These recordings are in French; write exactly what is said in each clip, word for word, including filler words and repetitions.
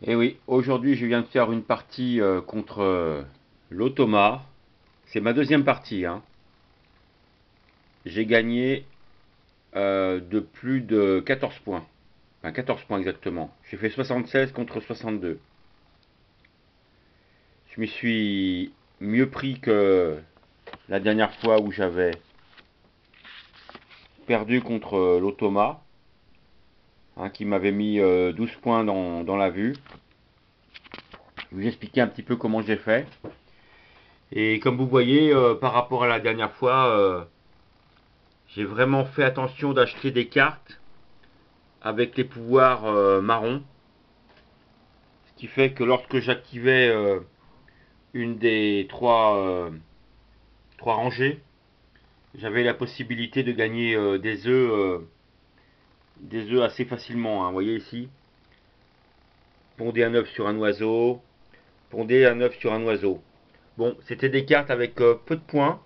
Et oui, aujourd'hui je viens de faire une partie euh, contre euh, l'Automa. C'est ma deuxième partie, hein. J'ai gagné euh, de plus de quatorze points. Enfin quatorze points exactement. J'ai fait soixante-seize contre soixante-deux. Je me suis mieux pris que la dernière fois où j'avais perdu contre euh, l'Automa, hein, qui m'avait mis euh, douze points dans, dans la vue. Je vais vous expliquer un petit peu comment j'ai fait. Et comme vous voyez, euh, par rapport à la dernière fois, euh, j'ai vraiment fait attention d'acheter des cartes avec les pouvoirs euh, marron. Ce qui fait que lorsque j'activais euh, une des trois, euh, trois rangées, j'avais la possibilité de gagner euh, des œufs euh, des œufs assez facilement, hein. Vous voyez ici, pondez un œuf sur un oiseau, pondez un œuf sur un oiseau. Bon, c'était des cartes avec euh, peu de points.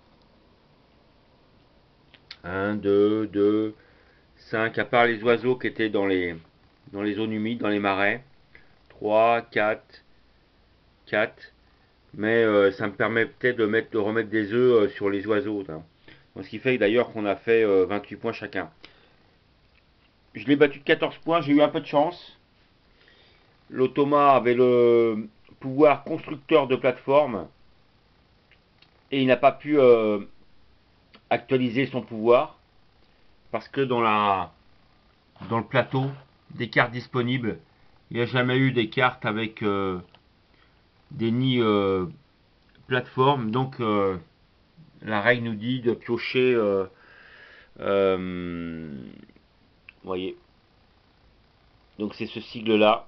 un, deux, deux, cinq, à part les oiseaux qui étaient dans les, dans les zones humides, dans les marais. trois, quatre, quatre. Mais euh, ça me permettait de, mettre, de remettre des œufs euh, sur les oiseaux, hein. Donc, ce qui fait d'ailleurs qu'on a fait euh, vingt-huit points chacun. Je l'ai battu de quatorze points, j'ai eu un peu de chance. L'Automa avait le pouvoir constructeur de plateforme et il n'a pas pu euh, actualiser son pouvoir parce que dans, la, dans le plateau des cartes disponibles, il n'y a jamais eu des cartes avec euh, des nids euh, plateforme. Donc euh, la règle nous dit de piocher, euh, euh, vous voyez, donc c'est ce sigle là.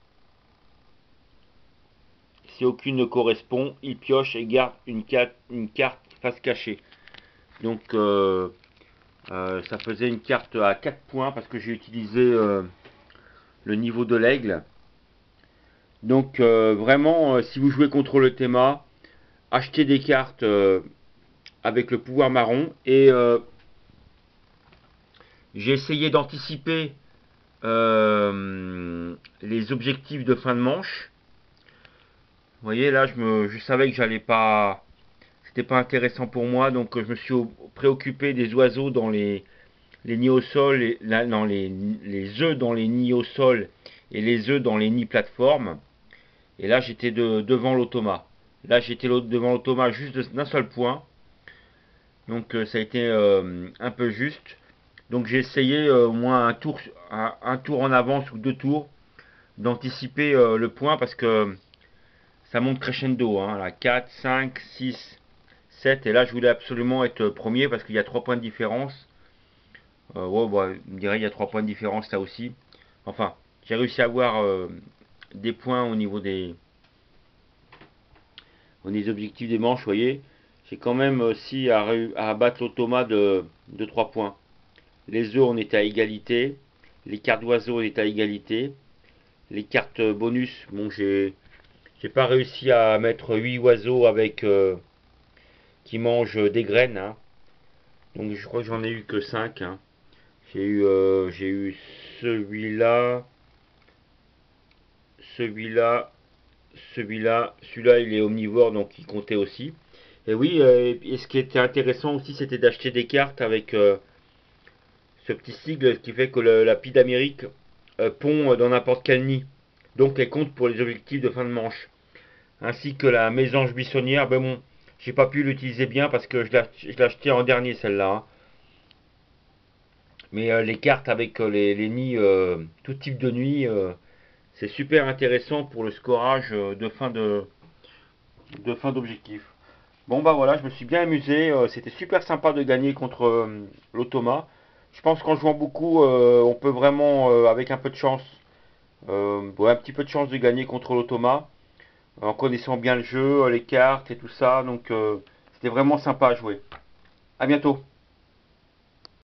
Si aucune ne correspond, il pioche et garde une carte, une carte face cachée. Donc euh, euh, ça faisait une carte à quatre points parce que j'ai utilisé euh, le niveau de l'aigle. Donc euh, vraiment, euh, si vous jouez contre le Théma, achetez des cartes euh, avec le pouvoir marron. Et euh, j'ai essayé d'anticiper euh, les objectifs de fin de manche. Vous voyez, là, je, me, je savais que j'allais pas, c'était pas intéressant pour moi, donc je me suis préoccupé des oiseaux dans les, les nids au sol, et, là, dans les, les œufs dans les nids au sol et les œufs dans les nids plateformes. Et là, j'étais de, devant l'Automa. Là, j'étais devant l'Automa juste d'un seul point. Donc, euh, ça a été euh, un peu juste. Donc, j'ai essayé euh, au moins un tour, un, un tour en avance ou deux tours d'anticiper euh, le point parce que ça monte crescendo, hein, là, quatre, cinq, six, sept. Et là, je voulais absolument être premier parce qu'il y a trois points de différence. Euh, ouais, bah, on dirait qu'il y a trois points de différence là aussi. Enfin, j'ai réussi à avoir euh, des points au niveau des, au niveau des objectifs des manches, vous voyez. J'ai quand même aussi à, à abattre l'automa de, de trois points. Les œufs, on était à égalité. Les cartes d'oiseaux, on était à égalité. Les cartes bonus, bon, j'ai j'ai pas réussi à mettre huit oiseaux avec euh, qui mangent des graines, hein. Donc je crois que j'en ai eu que cinq, hein. J'ai eu, euh, j'ai eu celui-là, celui-là, celui-là, celui-là il est omnivore donc il comptait aussi. Et oui, euh, et ce qui était intéressant aussi c'était d'acheter des cartes avec euh, ce petit sigle qui fait que le, la pie d'Amérique euh, pond dans n'importe quel nid. Donc elle compte pour les objectifs de fin de manche. Ainsi que la mésange buissonnière, ben bon, j'ai pas pu l'utiliser bien parce que je l'ai acheté en dernier celle-là, hein. Mais euh, les cartes avec euh, les, les nids, euh, tout type de nuit, euh, c'est super intéressant pour le scorage euh, de fin de, de fin d'objectif. Bon bah voilà, je me suis bien amusé, euh, c'était super sympa de gagner contre euh, l'Automa. Je pense qu'en jouant beaucoup, euh, on peut vraiment, euh, avec un peu de chance, euh, ouais, un petit peu de chance de gagner contre l'Automa, en connaissant bien le jeu, les cartes et tout ça. Donc euh, c'était vraiment sympa à jouer. À bientôt.